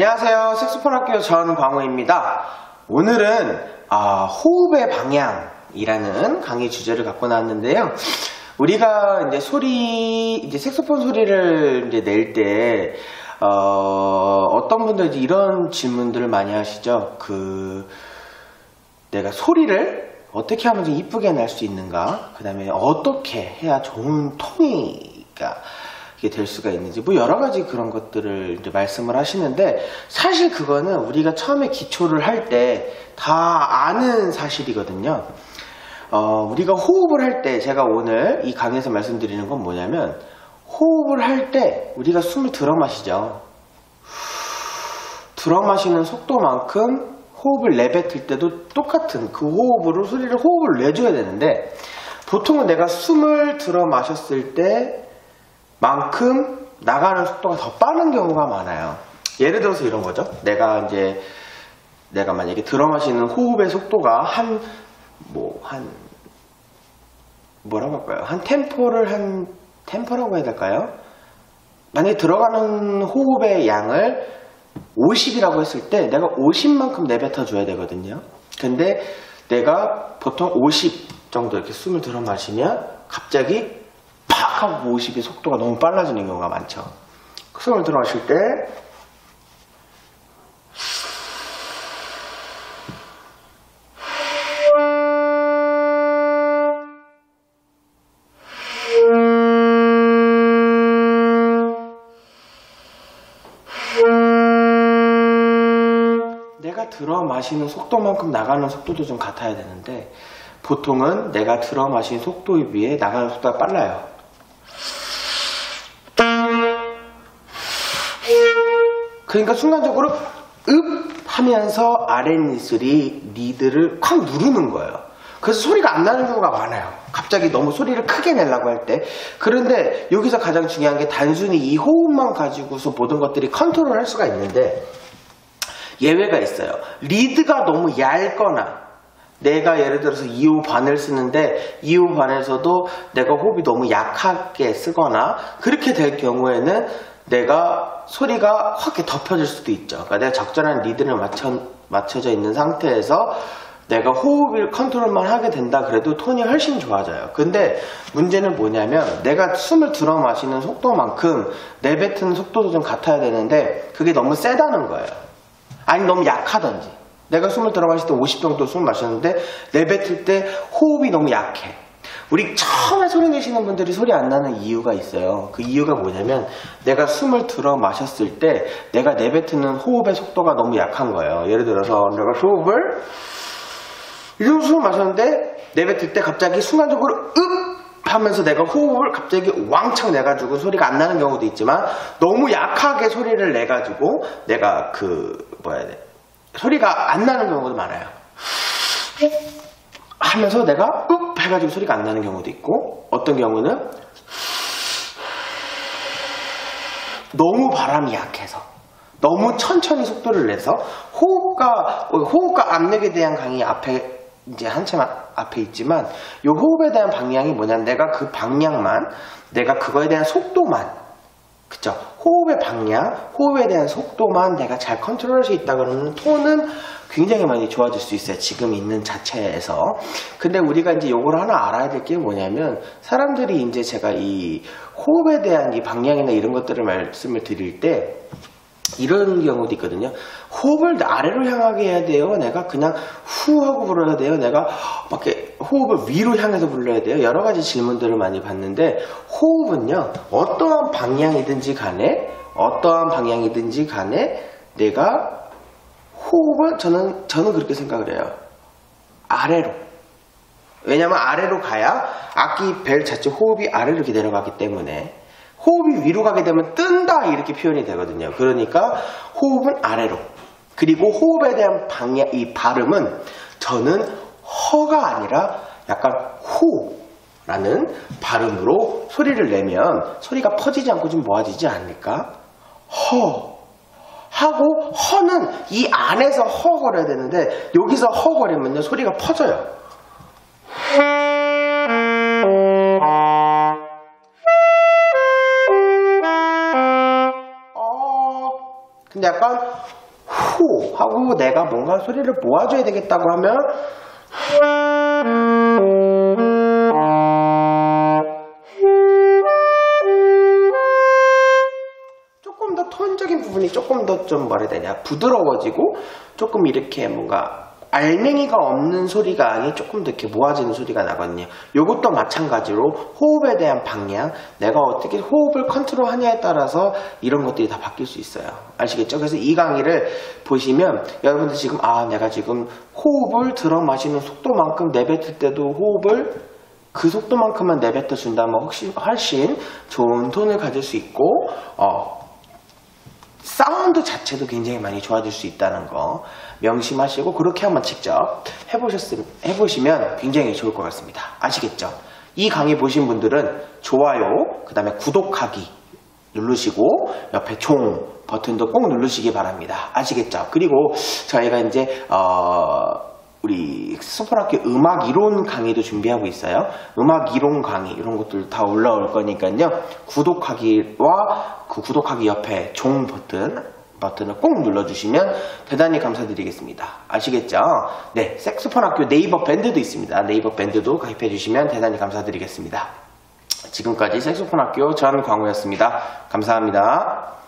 안녕하세요. 색소폰 학교 전광호입니다. 오늘은 호흡의 방향이라는 강의 주제를 갖고 나왔는데요. 우리가 이제 색소폰 소리를 낼 때 어떤 분들이 이런 질문들을 많이 하시죠. 내가 소리를 어떻게 하면 좀 이쁘게 낼 수 있는가? 그 다음에 어떻게 해야 좋은 톤이가 될 수가 있는지 여러 가지 그런 것들을 이제 말씀을 하시는데, 사실 그거는 우리가 처음에 기초를 할 때 다 아는 사실이거든요. 우리가 호흡을 할 때, 제가 오늘 이 강의에서 말씀드리는 건 뭐냐면, 호흡을 할 때 우리가 숨을 들어 마시죠. 들어 마시는 속도만큼 호흡을 내뱉을 때도 똑같은 그 호흡으로 호흡을 내줘야 되는데, 보통은 내가 숨을 들어 마셨을 때 만큼 나가는 속도가 더 빠른 경우가 많아요. 예를 들어서 이런 거죠. 내가 만약에 들어 마시는 호흡의 속도가 뭐라고 할까요? 템포라고 해야 될까요? 만약에 들어가는 호흡의 양을 50이라고 했을 때 내가 50만큼 내뱉어 줘야 되거든요. 근데 내가 보통 50 정도 이렇게 숨을 들어 마시면 갑자기 팍 하고 50의 속도가 너무 빨라지는 경우가 많죠. 숨을 들어 마실 때 내가 들어 마시는 속도만큼 나가는 속도도 좀 같아야 되는데, 보통은 내가 들어 마신 속도에 비해 나가는 속도가 빨라요. 그러니까 순간적으로 읍 하면서 아랫입술이 리드를 콱 누르는 거예요. 그래서 소리가 안 나는 경우가 많아요. 갑자기 너무 소리를 크게 내려고 할 때. 그런데 여기서 가장 중요한 게, 단순히 이 호흡만 가지고서 모든 것들이 컨트롤 할 수가 있는데 예외가 있어요. 리드가 너무 얇거나, 내가 예를 들어서 2호 반을 쓰는데 2호 반에서도 내가 호흡이 너무 약하게 쓰거나, 그렇게 될 경우에는 내가 소리가 확 덮여질 수도 있죠. 그러니까 내가 적절한 리드를 맞춰져 있는 상태에서 내가 호흡을 컨트롤만 하게 된다 그래도 톤이 훨씬 좋아져요. 근데 문제는 뭐냐면, 내가 숨을 들어 마시는 속도만큼 내뱉는 속도도 좀 같아야 되는데 그게 너무 세다는 거예요. 아니 너무 약하던지. 내가 숨을 들어 마실 때 50 정도 숨을 마셨는데 내뱉을 때 호흡이 너무 약해. 우리 처음에 소리 내시는 분들이 소리 안 나는 이유가 있어요. 그 이유가 뭐냐면, 내가 숨을 들어 마셨을 때 내가 내뱉는 호흡의 속도가 너무 약한 거예요. 예를 들어서 내가 호흡을 이 정도 숨을 마셨는데 내뱉을 때 갑자기 순간적으로 읍 하면서 내가 호흡을 갑자기 왕창 내가지고 소리가 안 나는 경우도 있지만, 너무 약하게 소리를 내가지고 내가 소리가 안 나는 경우도 많아요. 하면서 내가 읍 해가지고 소리가 안 나는 경우도 있고, 어떤 경우는 너무 바람이 약해서 너무 천천히 속도를 내서 호흡과 압력에 대한 강의 앞에 이제 한참 앞에 있지만, 이 호흡에 대한 방향이 뭐냐면, 내가 그 방향만, 내가 그거에 대한 속도만, 그쵸? 호흡의 방향, 호흡에 대한 속도만 내가 잘 컨트롤할 수 있다 그러면 톤은 굉장히 많이 좋아질 수 있어요. 지금 있는 자체에서. 근데 우리가 이제 요걸 하나 알아야 될 게 뭐냐면, 사람들이 이제 제가 이 호흡에 대한 이 방향이나 이런 것들을 말씀을 드릴 때 이런 경우도 있거든요. 호흡을 아래로 향하게 해야 돼요? 내가 그냥 후 하고 불러야 돼요? 내가 막 이렇게 호흡을 위로 향해서 불러야 돼요? 여러 가지 질문들을 많이 받는데, 호흡은요, 어떠한 방향이든지 간에 내가 호흡을 저는 그렇게 생각을 해요. 아래로. 왜냐면 아래로 가야 악기 벨 자체 호흡이 아래로 이렇게 내려가기 때문에, 호흡이 위로 가게 되면 뜬다 이렇게 표현이 되거든요. 그러니까 호흡은 아래로. 그리고 호흡에 대한 방향, 이 발음은 저는 허가 아니라 약간 호라는 발음으로 소리를 내면 소리가 퍼지지 않고 좀 모아지지 않을까? 허 하고, 허는 이 안에서 허거려야 되는데 여기서 허거리면요 소리가 퍼져요. 근데 약간 후 하고 내가 뭔가 소리를 모아줘야 되겠다고 하면 조금 더 톤적인 부분이 조금 더 좀 뭐라 해야 되냐 부드러워지고 조금 이렇게 뭔가 알맹이가 없는 소리가 아닌 조금 더 이렇게 모아지는 소리가 나거든요. 이것도 마찬가지로 호흡에 대한 방향, 내가 어떻게 호흡을 컨트롤하냐에 따라서 이런 것들이 다 바뀔 수 있어요. 아시겠죠? 그래서 이 강의를 보시면 여러분들 지금 내가 지금 호흡을 들어 마시는 속도만큼 내뱉을 때도 호흡을 그 속도만큼만 내뱉어 준다면 훨씬 좋은 톤을 가질 수 있고 사운드 자체도 굉장히 많이 좋아질 수 있다는 거 명심하시고 그렇게 한번 직접 해보시면 굉장히 좋을 것 같습니다. 아시겠죠? 이 강의 보신 분들은 좋아요, 그 다음에 구독하기 누르시고 옆에 종 버튼도 꼭 누르시기 바랍니다. 아시겠죠? 그리고 저희가 이제 우리 색소폰학교 음악 이론 강의도 준비하고 있어요. 음악 이론 강의 이런 것들 다 올라올 거니까요. 구독하기와 그 구독하기 옆에 종 버튼을 꼭 눌러주시면 대단히 감사드리겠습니다. 아시겠죠? 네, 색소폰학교 네이버 밴드도 있습니다. 네이버 밴드도 가입해 주시면 대단히 감사드리겠습니다. 지금까지 색소폰학교 전광우였습니다. 감사합니다.